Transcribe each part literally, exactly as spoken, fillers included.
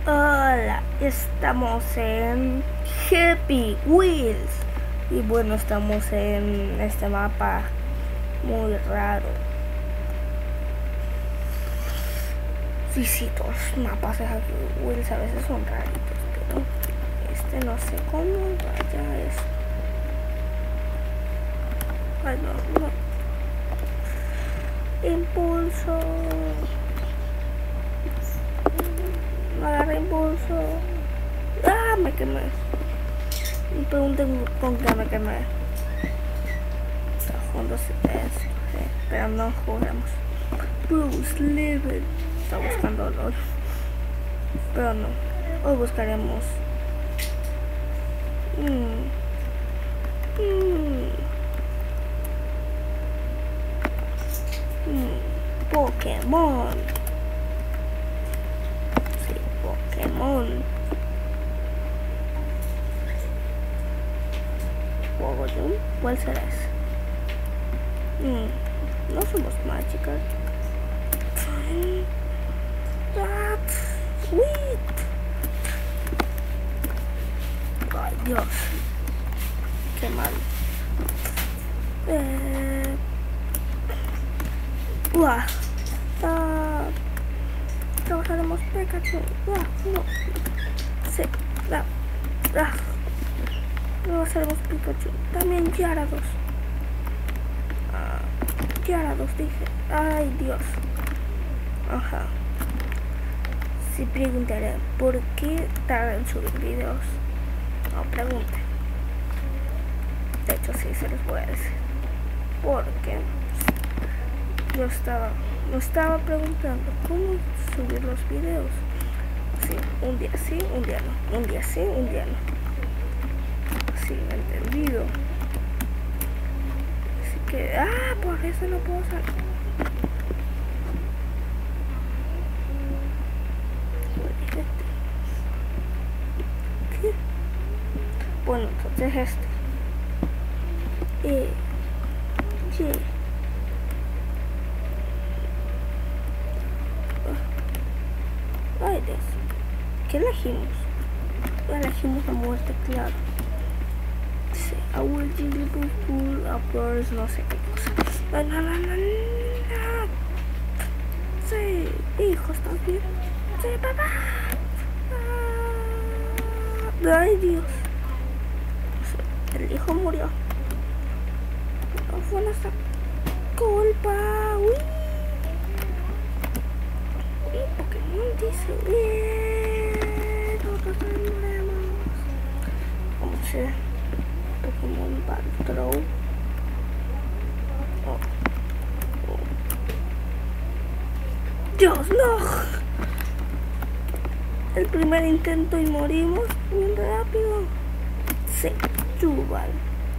Hola, estamos en Happy Wheels y bueno, estamos en este mapa muy raro. Sí, sí, todos los mapas de Happy Wheels a veces son raritos, pero este no sé cómo vaya esto. Ay, no, no. Impulso. Agarré impulso. ¡Ah! Me quemé. Me pregunten con qué me quemé. Está jugando C T S. Sí, pero no jugamos. Bruce Level. Está buscando LOL. Pero no. Hoy buscaremos. Mm. Mm. Mm. Pokémon. Pokémon. Pogoyum. ¿Cuál será ese? Mm, no somos mágicas. Sweet. Ay, Dios. Qué mal. Eh. Uah. Ah. Trabajaremos Pikachu. Ah, no. Sí. Ah. Ah. Trabajaremos Pikachu. También Gyarados. Ah. Gyarados dije. Ay, Dios. Ajá. Si preguntaré por qué tardan en subir videos. No pregunte. De hecho, sí se los voy a decir. Porque yo estaba, me estaba preguntando cómo subir los videos. Sí, un día sí, un día no. Un día sí, un día no. Así, entendido. Así que, ah, por eso no puedo salir. ¿Qué? Bueno, entonces este. E, Y. Ay, Dios. ¿Qué elegimos? Elegimos la muerte, claro. Sí, I will Jigglypuff, of course, no sé qué cosa. No, no, no, no, no. Sí, hijo, ¿estás bien? Sí, papá. Ah, ay, Dios. El hijo murió. No fue nuestra culpa. Uy. Uy, Pokémon dice. Bien. Nosotros moriremos. Vamos a hacer Pokémon Battle Throw. Oh. Oh. Dios, no. El primer intento y morimos bien rápido. Sí, Chuval.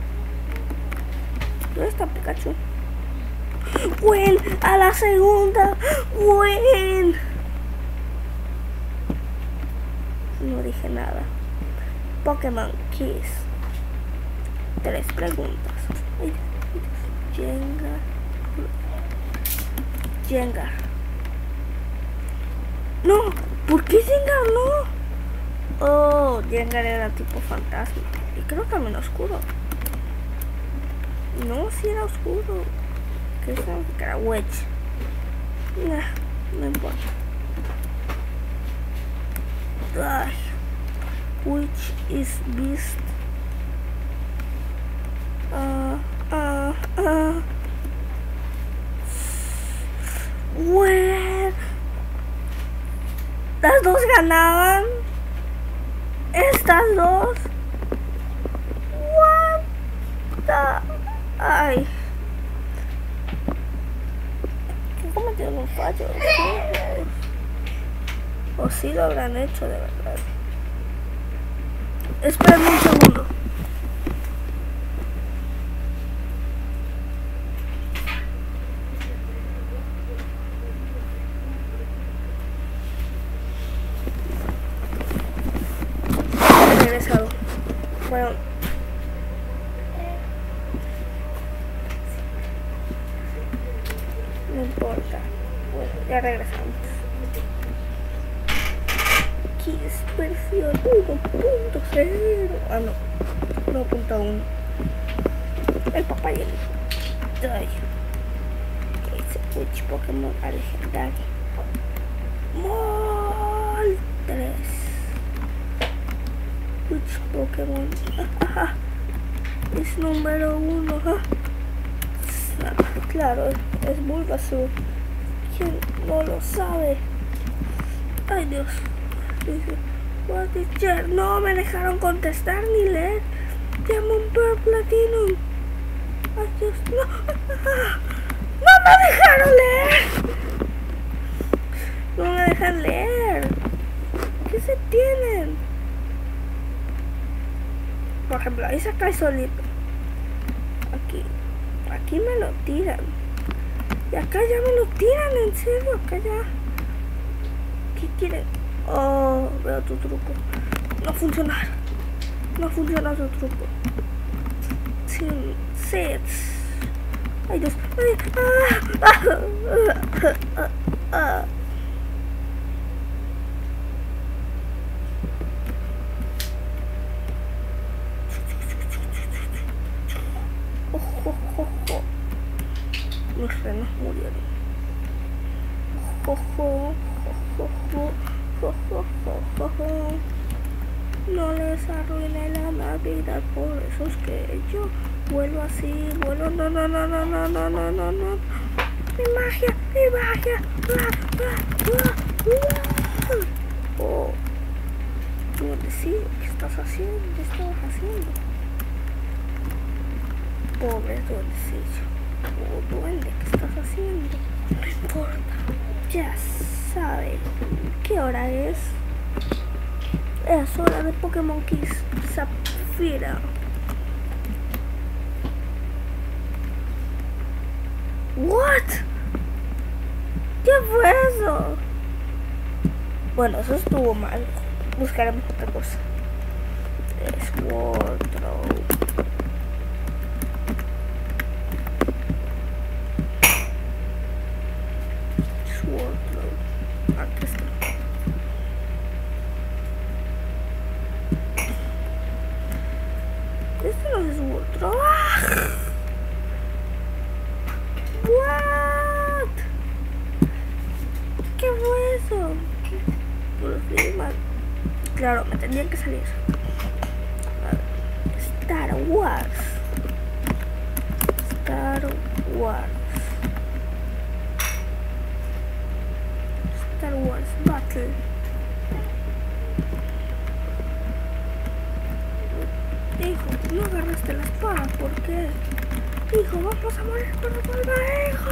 ¿Dónde está Pikachu? Gwen, a la segunda. Gwen. No dije nada. Pokémon Kiss. Tres preguntas. Ay, Jengar. Jengar. No, ¿por qué Jengar no? Oh, Jengar era tipo fantasma. Y creo que también oscuro. No, si era oscuro. ¿Qué es eso? Que era Wedge. Nah, no importa. Ay. Which is beast? Ah, ah, ah. Where? Las dos ganaban. Estas dos. What the? Ay. ¿Qué cometieron un fallo? O sí lo habrán hecho de verdad. Esperen un segundo. He regresado. Bueno. No importa. Bueno, ya regresamos. Kiss. versión uno punto cero. Ah, no. uno punto uno. El papá y el hijo. Ay. Ese Witch Pokémon legendario. Moltres. Witch Pokémon. Es número uno. Claro, es Bulbasaur. ¿Quién no lo sabe? Ay, Dios. Dice, what is your... No me dejaron contestar ni leer. Diamond Pearl Platinum. Ay, Dios. No. No me dejaron leer. No me dejan leer. ¿Qué se tienen? Por ejemplo, ahí se cae solito. Aquí. Aquí me lo tiran. Y acá ya me lo tiran, en serio. Acá ya. ¿Qué quieren? Oh, veo tu truco. No funciona. No funciona tu truco. Sin sets. Ay, Dios. Ay, ah, ah, ah, ah, ah. Ojo, ojo, ojo. Los renos murieron. Ojo, ojo, ojo, ojo, ojo, ojo. No les arruine la Navidad, por eso es que yo vuelo así, vuelo, no, no, no, no, no, no, no, no, no. Mi magia, mi magia. Ah, ah, ah, ah. Oh, duendecillo, ¿qué estás haciendo? ¿Qué estabas haciendo? Pobre duendecillo. Oh, duende, ¿qué estás haciendo? No importa, ya sabe qué hora es. Es hora de Pokémon Kiss Zafira. What? ¿Qué fue eso? Bueno, eso estuvo mal. Buscaremos otra cosa. Es Wardrobe. Es Wardrobe. Aquí está. Este no es Wardrobe. What? ¿Qué fue eso? Lo escribí mal. Claro, me tendría que salir eso. Star Wars. Star Wars. Star Wars Battle. Hijo, no agarraste la espada, ¿por qué? Hijo, vamos a morir por la palma, hijo.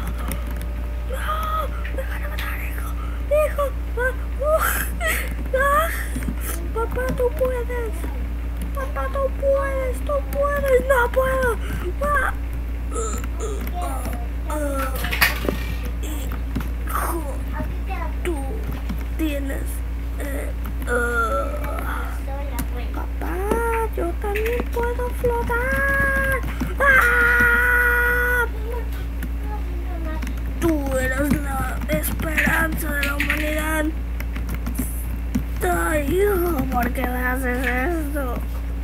No, me van a matar, hijo. Hijo, ah, uh, ah. Papá, tú puedes. Papá, tú puedes, tú puedes. No puedo. Ah. Uh, uh, uh, uh. Hijo, tú tienes. Eh, uh. Papá, yo también puedo flotar. ¡Ah! Tú eres la esperanza de la humanidad. Ay, hijo, ¿por qué me haces esto?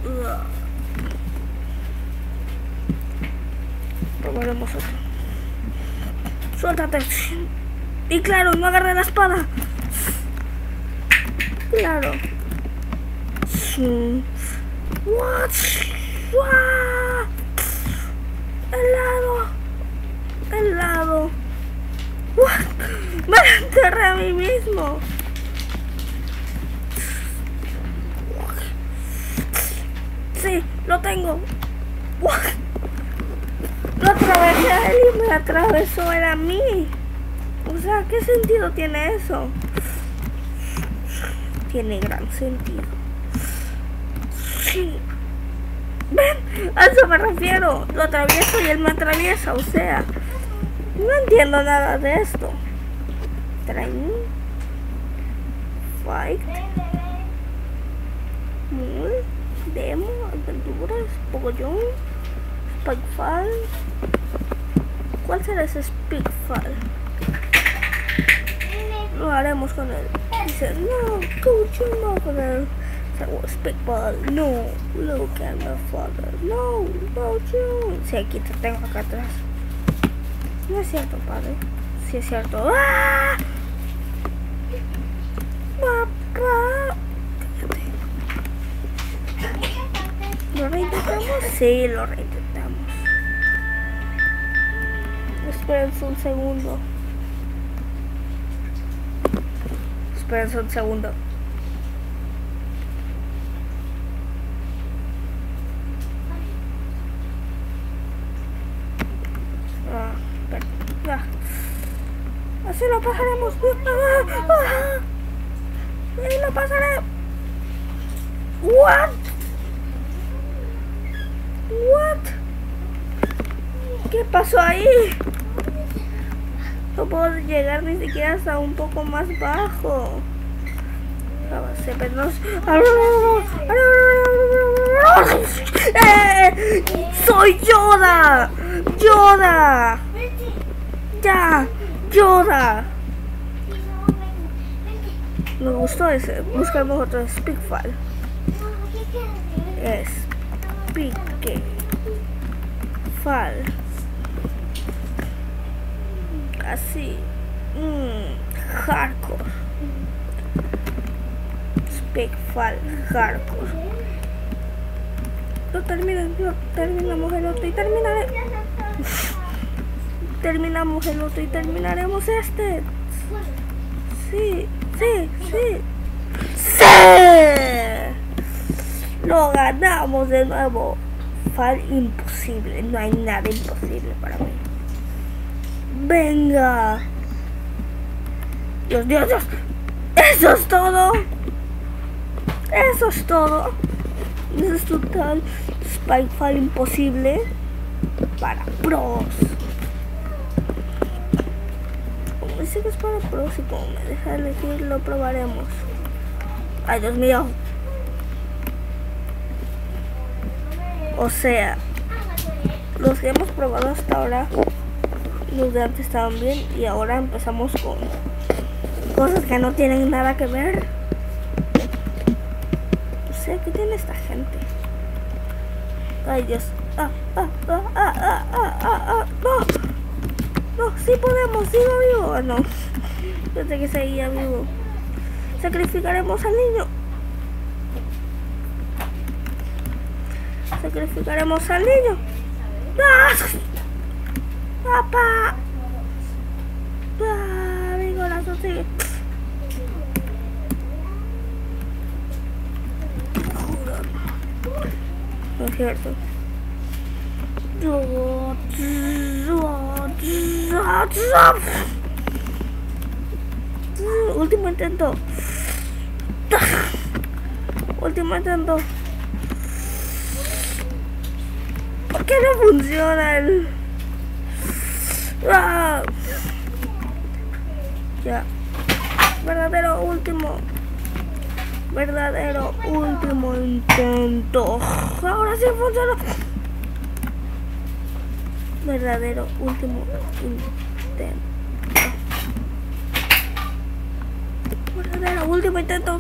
Probaremos otro. Suéltate. Y claro, no agarré la espada. Claro. What? ¡Ah! Helado. Helado. What? Me enterré a mí mismo. Sí, lo tengo. What? Lo atravesé a él y me atravesó él a mí. O sea, ¿qué sentido tiene eso? Tiene gran sentido. Sí. ¿Ven? A eso me refiero. Lo atravieso y él me atraviesa. O sea, no entiendo nada de esto. Training. Fight. Muy. Demo. Aventuras. Pogoyon. Spikefall. ¿Cuál será ese Spikefall? Lo haremos con él. says, no, coach your mother. So, speak ball. No, look at my father. No, don't you. Sí, aquí te tengo acá atrás. No es cierto, padre. Sí es cierto. ¡Ah! Papá. ¿Lo reintentamos? Sí, lo reintentamos. Esperen un segundo. Esperen un segundo. Ah, pero, ah. Así lo pasaremos. Ah, ah, y lo pasaré. What? What? ¿Qué pasó ahí? No puedo llegar ni siquiera hasta un poco más bajo. ¡Eh! ¡Soy Yoda! ¡Yoda! ¡Ya! ¡Yoda! Me gustó ese. Buscamos otro Speakfile. Es Speakfile. Así. Mmm. Hardcore. Speakfile Hardcore. No termina, no terminamos el otro y terminaré. Terminamos el otro y terminaremos este. Sí, sí, sí. ¡Sí! Lo ganamos de nuevo. File imposible. No hay nada imposible para mí. Venga. Dios, Dios, Dios. Eso es todo. Eso es todo. Eso es total Speakfile imposible para pros. Como dice que es para pros y como me deja elegir, lo probaremos. Ay, Dios mío. O sea, los que hemos probado hasta ahora, los de antes estaban bien y ahora empezamos con cosas que no tienen nada que ver. O sea, ¿qué tiene esta gente? Ay, Dios. Ah, ah, ah, ah, ah, ah, ah, ah. No. No, sí podemos. ¿Sigo vivo o no? Pensé que seguía vivo. Sacrificaremos al niño. Sacrificaremos al niño. ¡Ah! ¡Papá! ¡Ah! Mi corazón sigue. No es cierto. Último intento. Último intento. ¿Por qué no funciona el...? ¡Ah! Ya. Verdadero último. Verdadero último intento. Ahora sí funciona. Verdadero último intento. Verdadero último intento.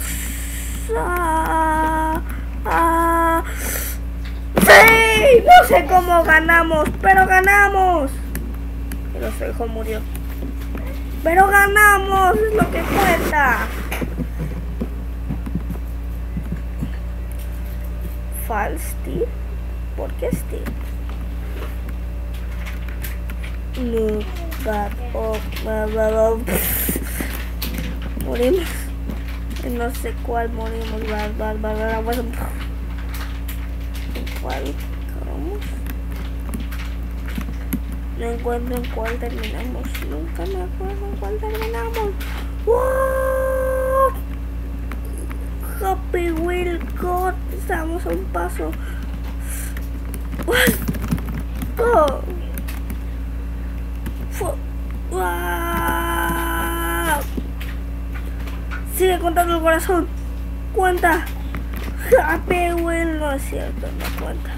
Ah, ah. ¡Sí! No sé cómo ganamos, pero ganamos. Pero su hijo murió. Pero ganamos, es lo que cuenta. False Steve. ¿Por qué Steve? No, bad, oh, bad, bad, oh. Morimos. No sé cuál morimos. Bad, bad, bad, bad, bad. ¿Cuál? ¿Cómo? No encuentro en cuál terminamos. Nunca me acuerdo en cuál terminamos. ¡Wow! Happy Wheel God. Estamos a un paso. Oh. ¡Wow! Sigue contando el corazón. Cuenta. Happy Wheel. No es cierto, no cuenta.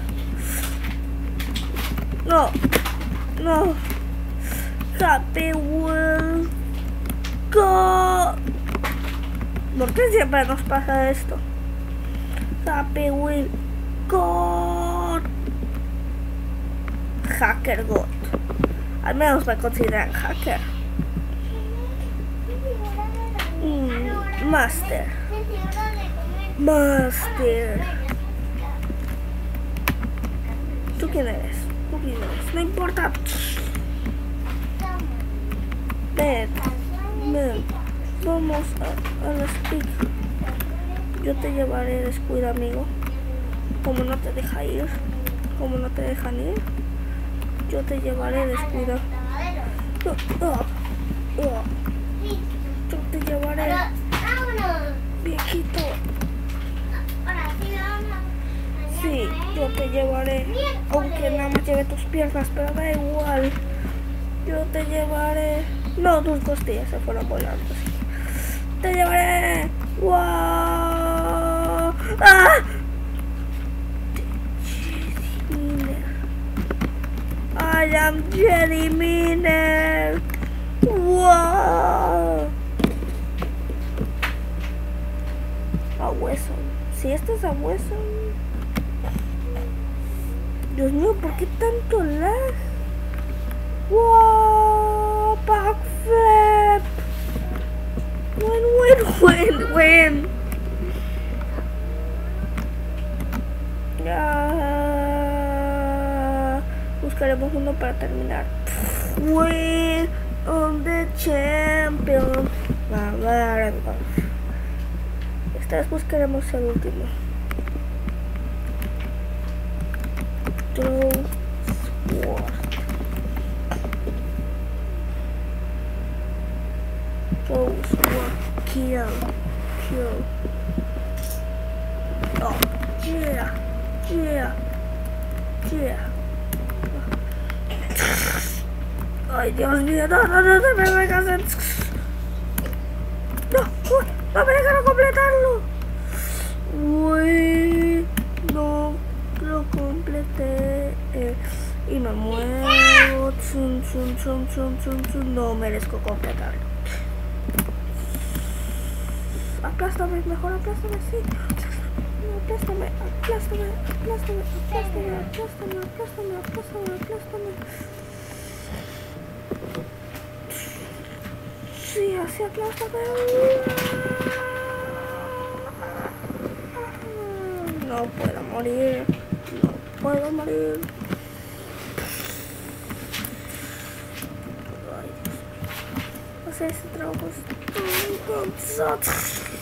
No. No. Happy Wheel God. ¿Por qué siempre nos pasa esto? Happy Wheel God. Hacker God. Al menos me consideran hacker. Mm, master. Master. ¿Tú quién eres? ¿Tú quién eres? No importa. Ven. Ven. Vamos a, a la speak. Yo te llevaré, descuida, amigo. Como no te deja ir. Como no te dejan ir. Yo te llevaré, descuida. Oh, oh, oh. Yo te llevaré. Viejito. Sí, yo te llevaré. Aunque nada más lleve tus piernas, pero da igual. Yo te llevaré. No, tus costillas se fueron volando. Sí. Te llevaré. ¡Wow! ¡Ah! I am Jedi Miner. ¡Wow! A hueso. Si esto es a hueso. Dios mío, ¿por qué tanto lag? ¡Wow! Backflip. Win, win, win, win. Ya. Buscaremos uno para terminar. Win on the champion. Esta vez buscaremos el último. Throw sword. Throw sword. Kill. Kill. Oh, yeah. Yeah. Yeah. Ay, Dios mío, no, no, no, no me dejas hacer. No, uy, no me dejaron completarlo. Uy, no lo completé. Eh, y me muevo. Chun, chun, chun, chun, chun, chun. No merezco completarlo. Aplástame, mejor aplástame, sí. Aplástame, aplástame, aplástame, aplástame, aplástame, aplástame, aplástame, aplástame. Sí, así aplástame. No puedo morir. No puedo morir. Ay, o sea, este trabajo es tan cansado.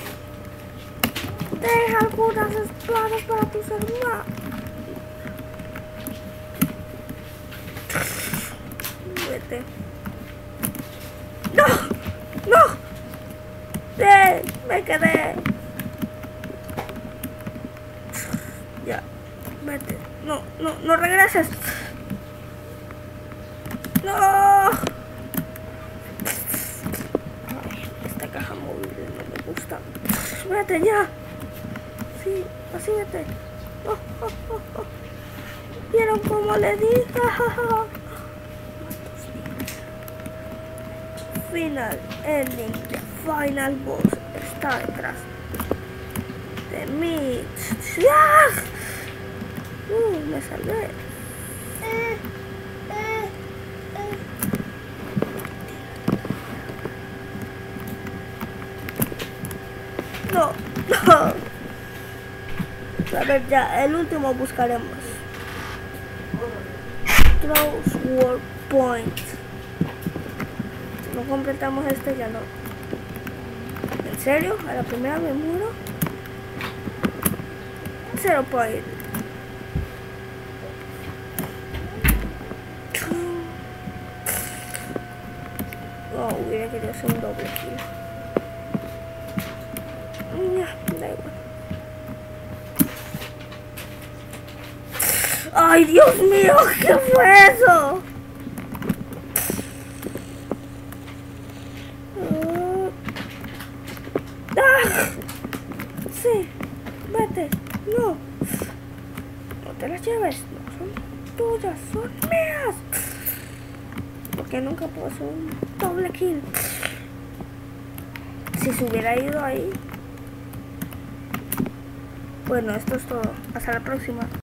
Deja algunas espadas para tus hermanos. Vete. ¡No! ¡No! ¡Eh! ¡Me quedé! Ya. Vete. No, no, no regreses. ¡No! Ay, esta caja móvil no me gusta. Vete ya. Sí, así vete. Oh, oh, oh, oh. ¿Vieron cómo le dije? Final ending, the final boss está detrás de mí. ¡Ah! Uh, me salvé. No, no. A ver, ya, el último buscaremos. Throw Sword Point. Si no completamos este, ya no. ¿En serio? ¿A la primera me muero? Zero Point. Oh, hubiera querido hacer un doble kill. Ya, da igual. ¡Ay, Dios mío! ¿Qué fue eso? Uh, ¡Ah! Sí, vete. No. No te las lleves. No son tuyas, son mías. Porque nunca puedo hacer un doble kill. Si se hubiera ido ahí, Bueno, esto es todo. Hasta la próxima.